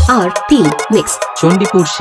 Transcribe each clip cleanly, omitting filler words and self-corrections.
SRP Mix Chandipur से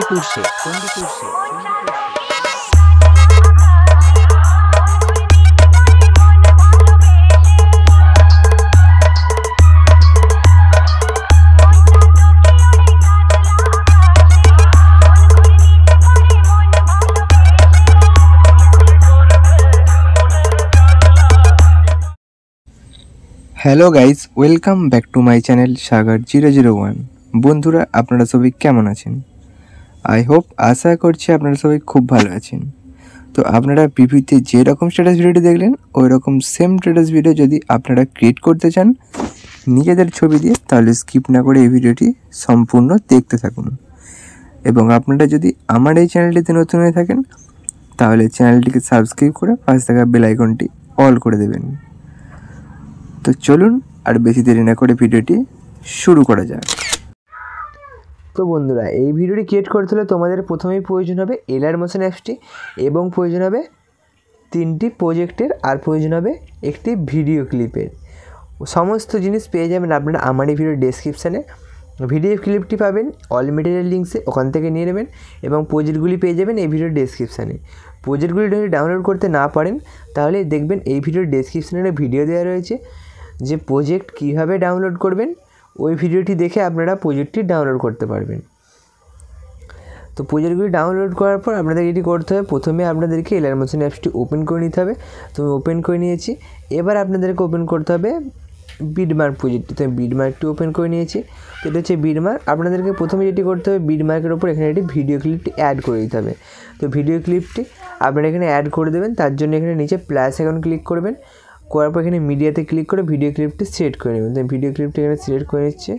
hello guys, welcome back to my channel Sagar 001। বন্ধুরা, আপনারা সবাই কেমন আছেন? আই হোপ, আশা করছি আপনারা সবাই খুব ভালো আছেন। তো আপনারা পিভিতে যেরকম স্ট্যাটাস ভিডিওটি দেখলেন ওই রকম সেম স্ট্যাটাস ভিডিও যদি আপনারা ক্রিয়েট করতে চান নিজেদের ছবি দিয়ে, তাহলে স্কিপ না করে এই ভিডিওটি সম্পূর্ণ দেখতে থাকুন। এবং আপনারা যদি আমার এই চ্যানেলটিতে নতুন হয়ে থাকেন তাহলে চ্যানেলটিকে সাবস্ক্রাইব করে পাশে থাকা বেল আইকনটি অল করে দেবেন। তো চলুন আর বেশি দেরি না করে ভিডিওটি শুরু করা যাক। তো বন্ধুরা, এই ভিডিওটি ক্রিয়েট করতে হলে তোমাদের প্রথমেই প্রয়োজন হবে এলআর মোশন অ্যাপসটি, এবং প্রয়োজন হবে 3টি প্রজেক্টের, আর প্রয়োজন হবে একটি ভিডিও ক্লিপের। সমস্ত জিনিস পেয়ে যাবেন আপনারা আমার এই ভিডিও ডেসক্রিপশানে। ভিডিও ক্লিপটি পাবেন অল মেটেরিয়াল লিঙ্কসে, ওখান থেকে নিয়ে নেবেন, এবং প্রজেক্টগুলি পেয়ে যাবেন এই ভিডিওর ডেসক্রিপশানে। প্রজেক্টগুলি যদি ডাউনলোড করতে না পারেন তাহলে দেখবেন এই ভিডিওর ডেসক্রিপশানে ভিডিও দেওয়া রয়েছে যে প্রজেক্ট কীভাবে ডাউনলোড করবেন। ওই ভিডিওটি দেখে আপনারা প্রজেক্টটি ডাউনলোড করতে পারবেন। তো প্রজেক্টগুলি ডাউনলোড করার পর আপনাদের এটি করতে হবে, প্রথমে আপনাদেরকে এলআর মোশন অ্যাপসটি ওপেন করে নিতে হবে। তো আমি ওপেন করে নিয়েছি। এবার আপনাদেরকে ওপেন করতে হবে বিটমার্ক প্রজেক্টটি। তো আমি বিটমার্কটি ওপেন করে নিয়েছি। তো এটা হচ্ছে বিটমার্ক। আপনাদেরকে প্রথমে যেটি করতে হবে, বিটমার্কের ওপর এখানে একটি ভিডিও ক্লিপটি অ্যাড করে দিতে হবে। তো ভিডিও ক্লিপটি আপনারা এখানে অ্যাড করে দেবেন। তার জন্য এখানে নিচে প্লাস আইকন ক্লিক করবেন, করার পর এখানে মিডিয়াতে ক্লিক করে ভিডিও ক্লিপটি সিলেক্ট করে নেবেন। তো ভিডিও ক্লিপটি এখানে সিলেক্ট করে নিচ্ছে।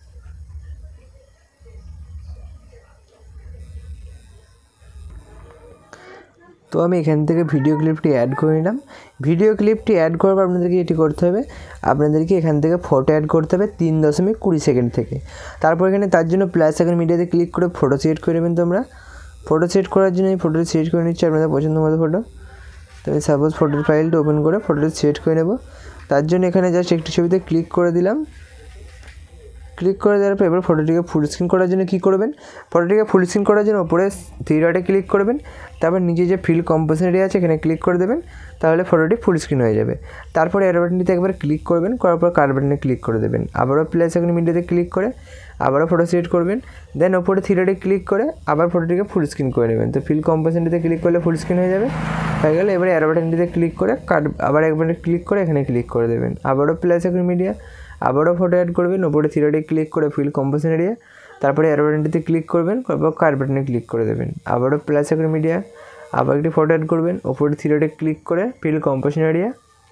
তো আমি এখান থেকে ভিডিও ক্লিপটি অ্যাড করে নিলাম। ভিডিও ক্লিপটি অ্যাড করার পর আপনাদেরকে এটি করতে হবে, আপনাদেরকে এখান থেকে ফটো অ্যাড করতে হবে 3.20 সেকেন্ড থেকে। তারপর এখানে তার জন্য প্লাস আইকন মিডিয়াতে ক্লিক করে ফটো সিলেক্ট করে নেবেন। তোমরা ফটো সিলেক্ট করার জন্য আমি ফটোটি সিলেক্ট করে নিচ্ছি আপনাদের পছন্দ মতো ফটো। তো আমি সাপোজ ফটোর ফাইলটা ওপেন করে ফটোটি সিলেক্ট করে নেব। তার জন্য এখানে জাস্ট একটি ছবিতে ক্লিক করে দিলাম। ক্লিক করে দেওয়ার পর এবার ফটোটিকে ফুল স্ক্রিন করার জন্য কী করবেন, ফটোটিকে ফুল স্ক্রিন করার জন্য ওপরে 3 ডটে ক্লিক করবেন, তারপর নিচে যে ফিল কম্পোজিশন এরিয়া আছে এখানে ক্লিক করে দেবেন, তাহলে ফটোটি ফুল স্ক্রিন হয়ে যাবে। তারপরে অ্যারো বাটনটিতে একবার ক্লিক করবেন, করার পর কাট বাটনে ক্লিক করে দেবেন। আবারও প্লাস আইকন মিডিয়াতে ক্লিক করে আবারও ফটো সিলেক্ট করবেন, দেন ওপরে 3 ডটে ক্লিক করে আবার ফটোটিকে ফুল স্ক্রিন করে নেবেন। তো ফিল কম্পোজিশনটিতে ক্লিক করলে ফুল স্ক্রিন হয়ে যাবে, হয়ে গেলে এবারে অ্যারো বাটনটিতে ক্লিক করে আবার একবার ক্লিক করে এখানে ক্লিক করে দেবেন। আবারও প্লাস আইকন মিডিয়া, আবারও ফটো অ্যাড করবেন, ওপরে 3 ডটে ক্লিক করে ফিল কম্পোজিশন এরিয়া, তারপরে অ্যারো বাটনটিতে ক্লিক করবেন, তারপর কাট বাটনে ক্লিক করে দেবেন। আবারও প্লাস আইকন মিডিয়া, আবার একটি ফটো অ্যাড করবেন, ওপরে 3 ডটে ক্লিক করে ফিল কম্পোজিশন এরিয়া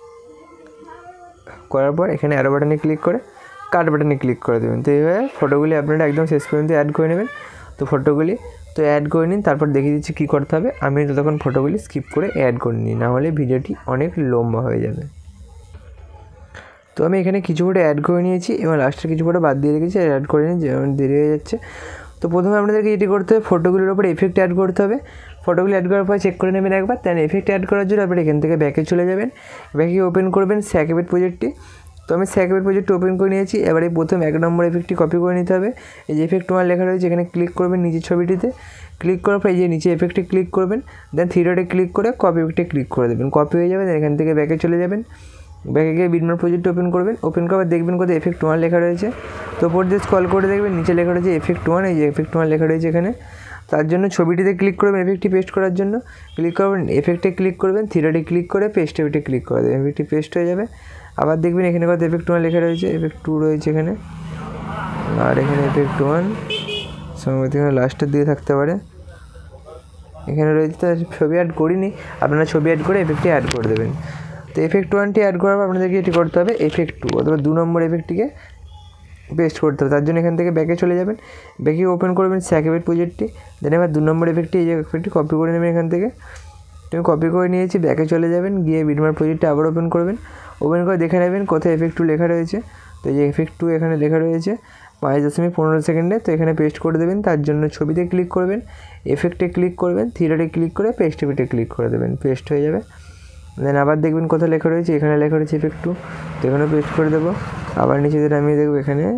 করার পর এখানে অ্যারো বাটনে ক্লিক করে কাট বাটনে ক্লিক করে দেবেন। তো এইভাবে ফটোগুলি আপনারা একদম শেষ পর্যন্ত অ্যাড করে নেবেন। তো ফটোগুলি তো অ্যাড করে নিন, তারপর দেখিয়ে দিচ্ছি কী করতে হবে। আমি ততক্ষণ ফটোগুলি স্কিপ করে অ্যাড করে নিই, নাহলে ভিডিওটি অনেক লম্বা হয়ে যাবে। তো আমি এখানে কিছু ফটো অ্যাড করে নিয়েছি এবং লাস্টের কিছু ফটো বাদ দিয়ে রেখেছি, অ্যাড করে নিই, যেমন দেরি হয়ে যাচ্ছে। তো প্রথমে আপনাদেরকে এটি করতে হবে, ফটোগুলির ওপর এফেক্ট অ্যাড করতে হবে। ফটোগুলি অ্যাড করার পর চেক করে নেবেন একবার। দেন এফেক্ট অ্যাড করার জন্য আপনারা এখান থেকে ব্যাকে চলে যাবেন, ব্যাকে ওপেন করবেন স্যাকেবেট প্রজেক্টটি। তো আমি স্যাকেবেট প্রজেক্টটি ওপেন করে নিয়েছি। এবারে প্রথম 1 নম্বর এফেক্টটি কপি করে নিতে হবে। এই যে এফেক্ট 1 লেখা রয়েছে এখানে ক্লিক করবেন, নিচের ছবিটিতে ক্লিক করার পর এই যে নিচে এফেক্টে ক্লিক করবেন, দেন 3 ডটে ক্লিক করে কপি এফেক্টে ক্লিক করে দেবেন। কপি হয়ে যাবে, দেন এখান থেকে ব্যাকে চলে যাবেন, ব্যাকে গিয়ে বিটমার্ক প্রজেক্ট ওপেন করবেন। ওপেন করার দেখবেন কোথায় এফেক্ট 1 লেখা রয়েছে। তো ওপর দিয়ে স্ক্রল করে দেখবেন নিচে লেখা রয়েছে এফেক্ট 1, এই যে এফেক্ট 1 লেখা রয়েছে এখানে। তার জন্য ছবিটিতে ক্লিক করবেন, এফেক্টটি পেস্ট করার জন্য ক্লিক করবেন, এফেক্টে ক্লিক করবেন, 3 ডটে ক্লিক করে পেস্ট এফেক্টে ক্লিক করে দেবেন, এফেক্টটি পেস্ট হয়ে যাবে। আবার দেখবেন এখানে কোথায় এফেক্ট 1 লেখা রয়েছে, এফেক্ট 2 রয়েছে এখানে, আর এখানে এফেক্ট 1 সম্ভবত এখানে লাস্টের দিকে থাকতে পারে, এখানে রয়েছে। তো ছবি অ্যাড করিনি, আপনারা ছবি অ্যাড করে এফেক্টটি অ্যাড করে দেবেন। তো এফেক্ট 1টি অ্যাড করার পর আপনাদেরকে এটি করতে হবে এফেক্ট 2 অথবা 2 নম্বর এফেক্টটিকে পেস্ট করতে হবে। তার জন্য এখান থেকে ব্যাকে চলে যাবেন, ব্যাকে ওপেন করবেন স্যাকেবেট প্রজেক্টটি, দেন এবার 2 নম্বর এফেক্টটি এই যে এফেক্টটি কপি করে নেবেন এখান থেকে। আমি কপি করে নিয়েছি, ব্যাকে চলে যাবেন, গিয়ে বিটমার্ক প্রজেক্টটি আবার ওপেন করবেন। ওপেন করে দেখে নেবেন কোথায় এফেক্ট 2 লেখা রয়েছে। তো এই যে এফেক্ট 2 এখানে লেখা রয়েছে 5.15 সেকেন্ডে। তো এখানে পেস্ট করে দেবেন। তার জন্য ছবিতে ক্লিক করবেন, এফেক্টে ক্লিক করবেন, 3 ডটে ক্লিক করে পেস্ট এফেক্টে ক্লিক করে দেবেন, পেস্ট হয়ে যাবে। দেন আবার দেখবেন কোথায় লেখা রয়েছে, এখানে লেখা রয়েছে এফেক্ট 2, তো এখানে পেস্ট করে দেবো। আবার নিচে দিয়ে নামিয়ে দেখবো এখানে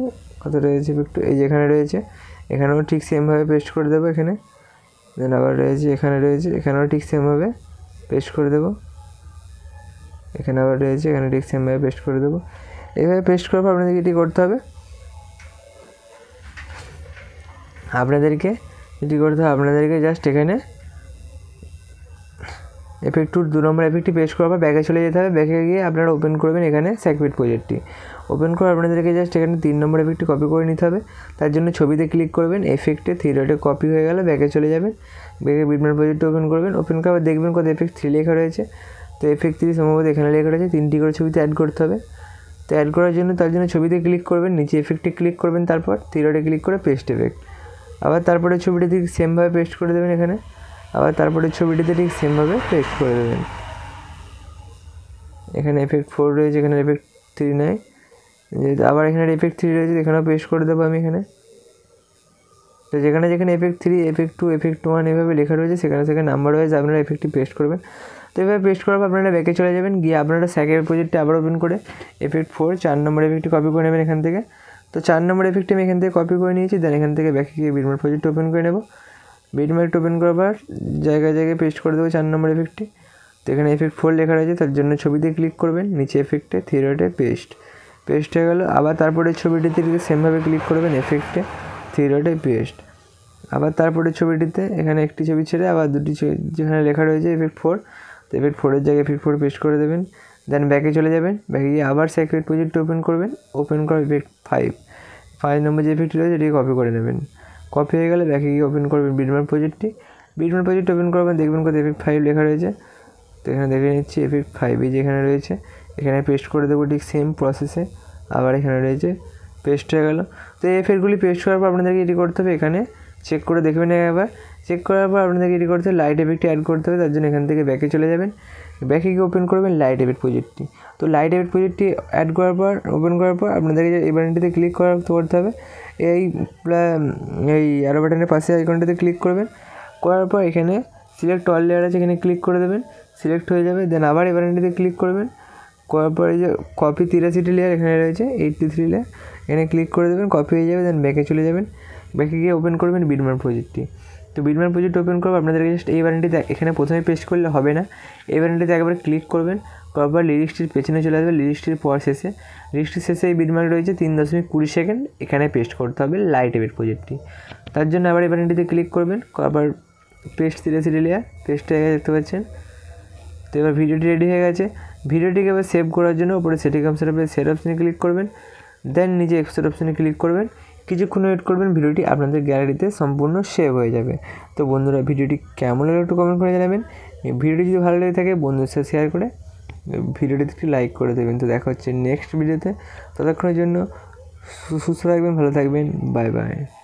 কত রয়েছে এফেক্ট, এই যেখানে রয়েছে এখানেও ঠিক সেমভাবে পেস্ট করে দেবো এখানে। দেন আবার রয়েছে এখানে রয়েছে, এখানেও ঠিক সেমভাবে পেস্ট করে দেবো। এখানে আবার রয়েছে, এখানে ঠিক সেমভাবে পেস্ট করে দেবো। এইভাবে পেস্ট করার পর আপনাদেরকে এটি করতে হবে, আপনাদেরকে জাস্ট এখানে এফেক্ট টুর 2 নম্বর এফেক্টটি পেস্ট করার পর ব্যাকে চলে যেতে হবে। ব্যাকে গিয়ে আপনারা ওপেন করবেন এখানে স্যাকপিট প্রজেক্টটি। ওপেন করে আপনাদেরকে জাস্ট এখানে 3 নম্বর এফেক্টটি কপি করে নিতে হবে। তার জন্য ছবিতে ক্লিক করবেন, এফেক্টে 3 ডটে কপি হয়ে গেল, ব্যাকে চলে যাবেন। ব্যাকে বিটম্যাপ প্রজেক্টটি ওপেন করবেন। ওপেন করার দেখবেন কত এফেক্ট 3 লেখা রয়েছে। তো এফেক্ট 3 সম্ভবত এখানে লেখা রয়েছে, 3টি করে ছবিতে অ্যাড করতে হবে। তো অ্যাড করার জন্য তার জন্য ছবিতে ক্লিক করবেন, নিচে এফেক্টে ক্লিক করবেন, তারপর 3 ডটে ক্লিক করে পেস্ট এফেক্ট। আবার তারপরে ছবিটি ঠিক সেমভাবে পেস্ট করে দেবেন এখানে। আবার তারপরে ছবিটিতে ঠিক সেমভাবে পেস্ট করে দেবেন। এখানে এফেক্ট 4 রয়েছে, এখানে এফেক্ট 3 নেই, আবার এখানে এফেক্ট 3 রয়েছে, এখানেও পেস্ট করে দেবো আমি এখানে। তো যেখানে এফেক্ট 3, এফেক্ট 2, এফেক্ট 1 এভাবে লেখা রয়েছে, সেখানে নাম্বার ওয়াইজ আপনারা এফেক্টটি পেস্ট করবেন। তো এভাবে পেস্ট করার পর আপনারা ব্যাকে চলে যাবেন, গিয়ে আপনারা স্যাকের প্রজেক্টটি আবার ওপেন করে এফেক্ট 4 4 নম্বর এফেক্টটি কপি করে নেবেন এখান থেকে। তো 4 নম্বর এফেক্টটি আমি এখান থেকে কপি করে নিয়েছি। দেন এখান থেকে ব্যাকে গিয়ে বিটম্যাপ প্রজেক্ট ওপেন করে নেব। বিটম্যাপ ওপেন করার পর জায়গায় পেস্ট করে দেবো 4 নম্বর এফেক্টটি। তো এখানে এফেক্ট 4 লেখা রয়েছে, তার জন্য ছবিতে ক্লিক করবেন, নিচে এফেক্টে 3 ডটে পেস্ট হয়ে গেল। আবার তারপরে ছবিটিতে সেমভাবে ক্লিক করবেন, এফেক্টে 3 ডটে পেস্ট। আবার তারপরে ছবিটিতে এখানে একটি ছবি ছেড়ে আবার দুটি ছবি যেখানে লেখা রয়েছে এফেক্ট 4, তো এফেক্ট 4-এর জায়গায় এফেক্ট 4 পেস্ট করে দেবেন। দেন ব্যাকে চলে যাবেন, ব্যাকে গিয়ে আবার স্যাকপিট প্রজেক্ট ওপেন করবেন। ওপেন করে এফেক্ট 5 নম্বর যে এফেক্টটি রয়েছে এটিকে কপি করে নেবেন। কপি হয়ে গেলে ব্যাকে গিয়ে ওপেন করবেন বিটম্যাপ প্রজেক্টটি। বিটম্যাপ প্রজেক্ট ওপেন করবেন, দেখবেন কত এফেক্ট 5 লেখা রয়েছে। তো এখানে দেখে নিচ্ছি এফেক্ট 5 এই যেখানে রয়েছে, এখানে পেস্ট করে দেবো ঠিক সেম প্রসেসে। আবার এখানে রয়েছে, পেস্ট হয়ে গেল। তো এই এফেক্টগুলি পেস্ট করার পর আপনাদেরকে এটি করতে হবে, এখানে চেক করে দেখবেন একবার। চেক করার পর আপনাদেরকে এটি করতে হবে, লাইট এফেক্টটি অ্যাড করতে হবে। তার জন্য এখান থেকে ব্যাকে চলে যাবেন, ব্যাকে গিয়ে ওপেন করবেন লাইট এফেক্ট প্রজেক্টটি। তো লাইট এফেক্ট প্রজেক্টটি অ্যাড করার পর ওপেন করার পর আপনাদেরকে এই বাটনটিতে ক্লিক করতে হবে। এই অ্যারো বাটনের পাশে আইকনটিতে ক্লিক করবেন। করার পর এখানে সিলেক্ট অল লেয়ার আছে, এখানে ক্লিক করে দেবেন, সিলেক্ট হয়ে যাবে। দেন আবার এই বাটনটিতে ক্লিক করবেন। করার পর এই যে কপি 83টি লেয়ার এখানে রয়েছে, 83 লেয়ার, এখানে ক্লিক করে দেবেন, কপি হয়ে যাবে। দেন ব্যাকে চলে যাবেন, ব্যাকে গিয়ে ওপেন করবেন বিটম্যাপ প্রজেক্টটি। তো বিটম্যাপ প্রজেক্ট ওপেন করবো, আপনাদেরকে জাস্ট এই বাটনটিতে এখানে প্রথমে পেস্ট করলে হবে না, এই বাটনটিতে একবার ক্লিক করবেন। করার পর লিরিক্সটির পেছনে চলে আসবে, লিরিক্সটির পর লিরিক্সটির শেষে এই বিটম্যাপ রয়েছে 3.20 সেকেন্ড, এখানে পেস্ট করতে হবে লাইট এফেক্ট প্রজেক্টটি। তার জন্য আবার এই বাটনটিতে ক্লিক করবেন, আবার পেস্ট 83 লেয়ার পেস্ট হয়ে গেছে দেখতে পাচ্ছেন। তো এবার ভিডিওটি রেডি হয়ে গেছে। ভিডিওটিকে এবার সেভ করার জন্য উপরে সেটিং সেট অপশানে ক্লিক করবেন। দেন নিচে এক্সপোর্ট অপশানে ক্লিক করবেন, কিছুক্ষণ ওয়েট করবেন, ভিডিওটি আপনাদের গ্যালারিতে সম্পূর্ণ সেভ হয়ে যাবে। তো বন্ধুরা ভিডিওটি কেমন লাগলো একটু কমেন্ট করে জানাবেন। ভিডিওটি যদি ভালো লেগে থাকে বন্ধুদের সাথে শেয়ার করে ভিডিওটিতে একটি লাইক করে দেবেন। তো দেখা হচ্ছে নেক্সট ভিডিওতে, ততক্ষণের জন্য সুস্থ থাকবেন, ভালো থাকবেন, বাই বাই।